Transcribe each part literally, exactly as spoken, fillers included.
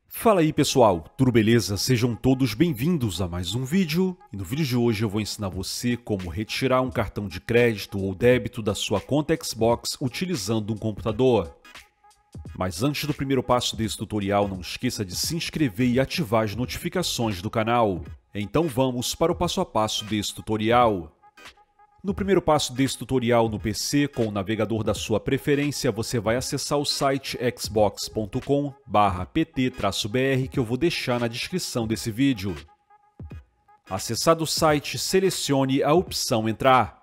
Fala aí pessoal, tudo beleza? Sejam todos bem-vindos a mais um vídeo. E no vídeo de hoje eu vou ensinar você como retirar um cartão de crédito ou débito da sua conta Xbox utilizando um computador. Mas antes do primeiro passo desse tutorial, não esqueça de se inscrever e ativar as notificações do canal. Então vamos para o passo a passo desse tutorial. No primeiro passo desse tutorial no P C, com o navegador da sua preferência, você vai acessar o site xbox ponto com barra p t traço b r que eu vou deixar na descrição desse vídeo. Acessado o site, selecione a opção Entrar.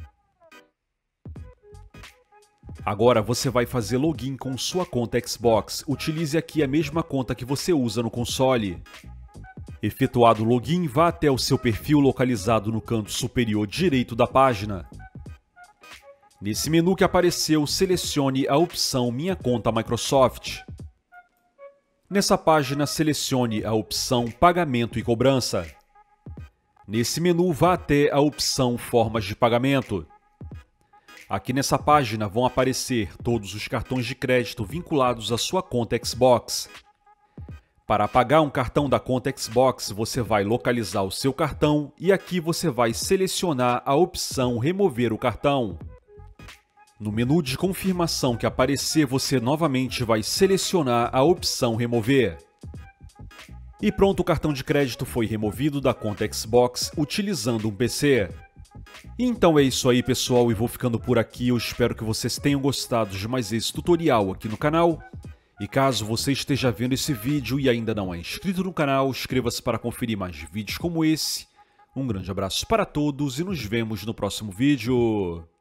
Agora você vai fazer login com sua conta Xbox. Utilize aqui a mesma conta que você usa no console. Efetuado o login, vá até o seu perfil localizado no canto superior direito da página. Nesse menu que apareceu, selecione a opção Minha Conta Microsoft. Nessa página, selecione a opção Pagamento e Cobrança. Nesse menu, vá até a opção Formas de Pagamento. Aqui nessa página vão aparecer todos os cartões de crédito vinculados à sua conta Xbox. Para pagar um cartão da conta Xbox, você vai localizar o seu cartão e aqui você vai selecionar a opção Remover o cartão. No menu de confirmação que aparecer, você novamente vai selecionar a opção Remover. E pronto, o cartão de crédito foi removido da conta Xbox utilizando um P C. Então é isso aí pessoal, e vou ficando por aqui. Eu espero que vocês tenham gostado de mais esse tutorial aqui no canal. E caso você esteja vendo esse vídeo e ainda não é inscrito no canal, inscreva-se para conferir mais vídeos como esse. Um grande abraço para todos e nos vemos no próximo vídeo.